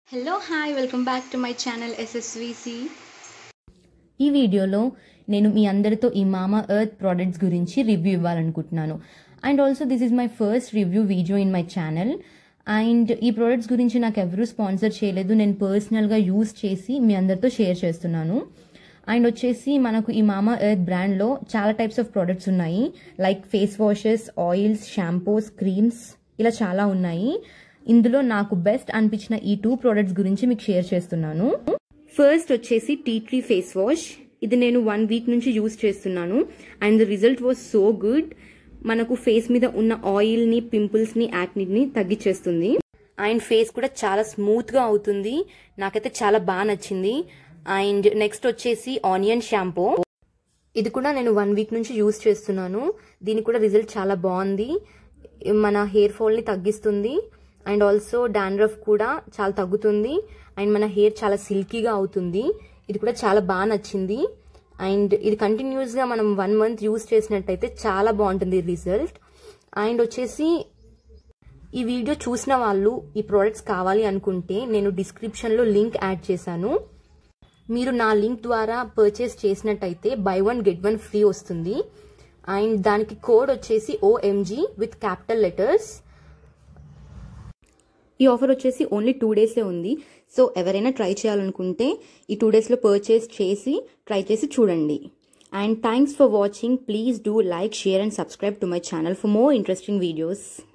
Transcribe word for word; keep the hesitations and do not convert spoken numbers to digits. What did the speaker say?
Hello hi welcome back to my channel SSVC. ఈ వీడియోలో నేను మీ అందరితో ఈ మామా ఎర్త్ ప్రోడక్ట్స్ గురించి రివ్యూ ఇవ్వాలనుకుంటున్నాను. And also this is my first review video in my channel. And ఈ ప్రోడక్ట్స్ గురించి నాకు ఎవరూ స్పాన్సర్ చేయలేదు, నేను పర్సనల్గా యూజ్ చేసి మీ అందరితో షేర్ చేస్తున్నాను. అండ్ వచ్చేసి మనకు ఈ మామా ఎర్త్ బ్రాండ్లో చాలా టైప్స్ ఆఫ్ ప్రోడక్ట్స్ ఉన్నాయి, like face washes, oils, shampoos, creams, ఇలా చాలా ఉన్నాయి. ఇందులో నాకు బెస్ట్ అనిపించిన ఈ టూ ప్రోడక్ట్స్ గురించి మీకు షేర్ చేస్తున్నాను. ఫస్ట్ వచ్చేసి టీ ట్రీ ఫేస్ వాష్. ఇది నేను వన్ వీక్ నుంచి యూజ్ చేస్తున్నాను and the result was so good. మనకు ఫేస్ మీద ఉన్న ఆయిల్ని, పింపుల్స్ని, యాక్నీని తగ్గించేస్తుంది అండ్ ఫేస్ కూడా చాలా స్మూత్గా అవుతుంది. నాకైతే చాలా బాగా నచ్చింది. అండ్ నెక్స్ట్ వచ్చేసి ఆనియన్ షాంపూ. ఇది కూడా నేను వన్ వీక్ నుంచి యూజ్ చేస్తున్నాను. దీనికి కూడా రిజల్ట్ చాలా బాగుంది. మన హెయిర్ ఫాల్ని తగ్గిస్తుంది అండ్ ఆల్సో డాండ్రఫ్ కూడా చాలా తగ్గుతుంది అండ్ మన హెయిర్ చాలా సిల్కీగా అవుతుంది. ఇది కూడా చాలా బాగా నచ్చింది. అండ్ ఇది కంటిన్యూస్గా మనం వన్ మంత్ యూజ్ చేసినట్టయితే చాలా బాగుంటుంది రిజల్ట్. అండ్ వచ్చేసి ఈ వీడియో చూసిన వాళ్ళు ఈ ప్రోడక్ట్స్ కావాలి అనుకుంటే నేను డిస్క్రిప్షన్లో లింక్ యాడ్ చేశాను. మీరు నా లింక్ ద్వారా పర్చేస్ చేసినట్టయితే buy one get one free వస్తుంది. అండ్ దానికి కోడ్ వచ్చేసి ఓఎంజీ విత్ క్యాపిటల్ లెటర్స్. ఈ ఆఫర్ వచ్చేసి ఓన్లీ టూ డేసే ఉంది. సో ఎవరైనా ట్రై చేయాలనుకుంటే ఈ టూ డేస్లో పర్చేస్ చేసి ట్రై చేసి చూడండి. And thanks for watching. Please do like, share and subscribe to my channel for more interesting videos.